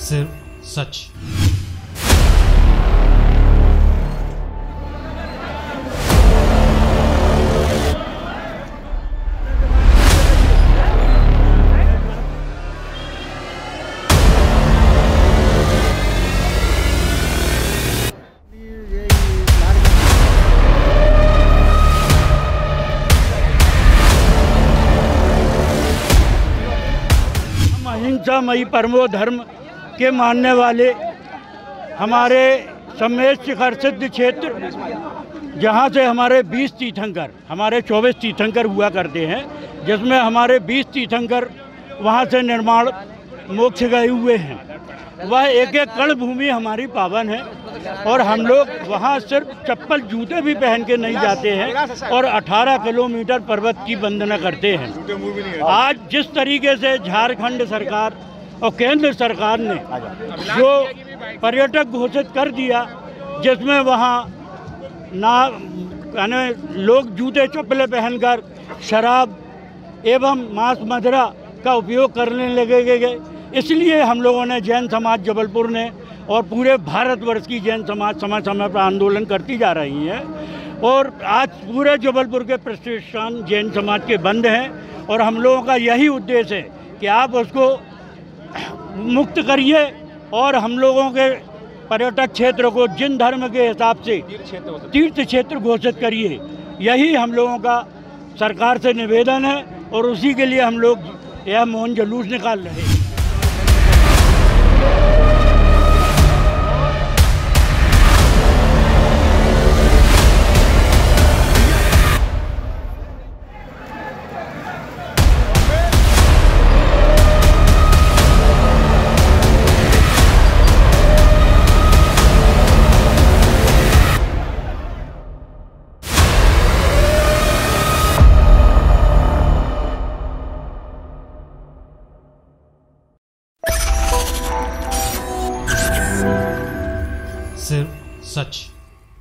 सिर्फ सच। अहिंसामयी परमो धर्म के मानने वाले हमारे सम्मेद शिखर सिद्ध क्षेत्र, जहाँ से हमारे 20 तीर्थंकर, हमारे 24 तीर्थंकर हुआ करते हैं, जिसमें हमारे 20 तीर्थंकर वहाँ से निर्माण मोक्ष गए हुए हैं। वह एक एक कण भूमि हमारी पावन है और हम लोग वहाँ सिर्फ चप्पल जूते भी पहन के नहीं जाते हैं और 18 किलोमीटर पर्वत की वंदना करते हैं। आज जिस तरीके से झारखंड सरकार और केंद्र सरकार ने जो पर्यटक घोषित कर दिया, जिसमें वहाँ ना लोग जूते चप्पलें पहनकर शराब एवं मांस मदिरा का उपयोग करने लगे, इसलिए हम लोगों ने जैन समाज जबलपुर ने और पूरे भारतवर्ष की जैन समाज समय समय पर आंदोलन करती जा रही है और आज पूरे जबलपुर के प्रतिष्ठान जैन समाज के बंद हैं और हम लोगों का यही उद्देश्य है कि आप उसको मुक्त करिए और हम लोगों के पर्यटक क्षेत्र को जिन धर्म के हिसाब से तीर्थ क्षेत्र घोषित करिए। यही हम लोगों का सरकार से निवेदन है और उसी के लिए हम लोग यह मौन जुलूस निकाल रहे हैं। सिर्फ सच।